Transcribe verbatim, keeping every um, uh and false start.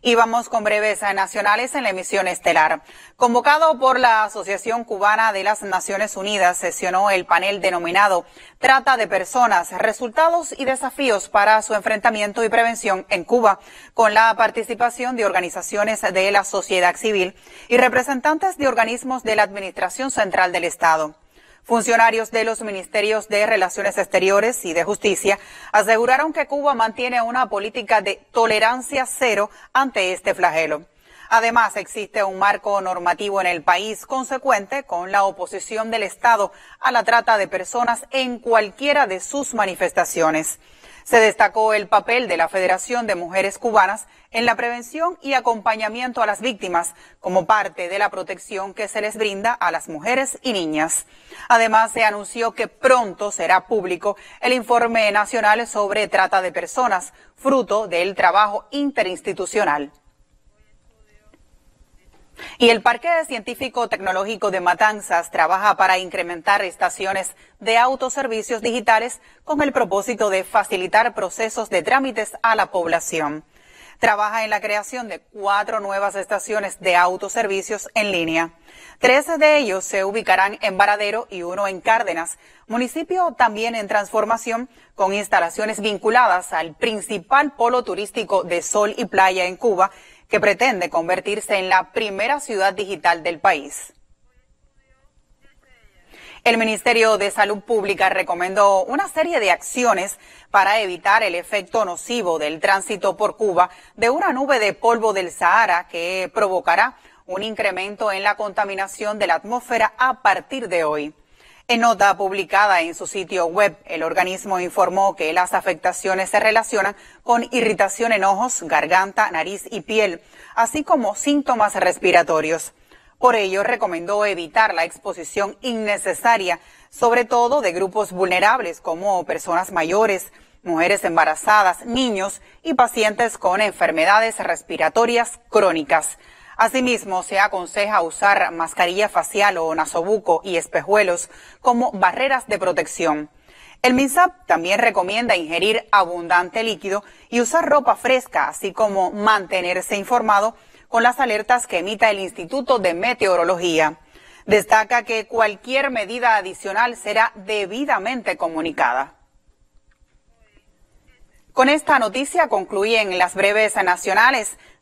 Y vamos con breves nacionales en la emisión estelar. Convocado por la Asociación Cubana de las Naciones Unidas, sesionó el panel denominado Trata de Personas, Resultados y Desafíos para su Enfrentamiento y Prevención en Cuba, con la participación de organizaciones de la sociedad civil y representantes de organismos de la Administración Central del Estado. Funcionarios de los Ministerios de Relaciones Exteriores y de Justicia aseguraron que Cuba mantiene una política de tolerancia cero ante este flagelo. Además, existe un marco normativo en el país consecuente con la oposición del Estado a la trata de personas en cualquiera de sus manifestaciones. Se destacó el papel de la Federación de Mujeres Cubanas en la prevención y acompañamiento a las víctimas como parte de la protección que se les brinda a las mujeres y niñas. Además, se anunció que pronto será público el informe nacional sobre trata de personas, fruto del trabajo interinstitucional. Y el Parque Científico Tecnológico de Matanzas trabaja para incrementar estaciones de autoservicios digitales con el propósito de facilitar procesos de trámites a la población. Trabaja en la creación de cuatro nuevas estaciones de autoservicios en línea. Tres de ellos se ubicarán en Varadero y uno en Cárdenas, municipio también en transformación, con instalaciones vinculadas al principal polo turístico de sol y playa en Cuba, que pretende convertirse en la primera ciudad digital del país. El Ministerio de Salud Pública recomendó una serie de acciones para evitar el efecto nocivo del tránsito por Cuba de una nube de polvo del Sahara que provocará un incremento en la contaminación de la atmósfera a partir de hoy. En nota publicada en su sitio web, el organismo informó que las afectaciones se relacionan con irritación en ojos, garganta, nariz y piel, así como síntomas respiratorios. Por ello, recomendó evitar la exposición innecesaria, sobre todo de grupos vulnerables como personas mayores, mujeres embarazadas, niños y pacientes con enfermedades respiratorias crónicas. Asimismo, se aconseja usar mascarilla facial o nasobuco y espejuelos como barreras de protección. El MINSAP también recomienda ingerir abundante líquido y usar ropa fresca, así como mantenerse informado con las alertas que emita el Instituto de Meteorología. Destaca que cualquier medida adicional será debidamente comunicada. Con esta noticia concluyen las breves nacionales.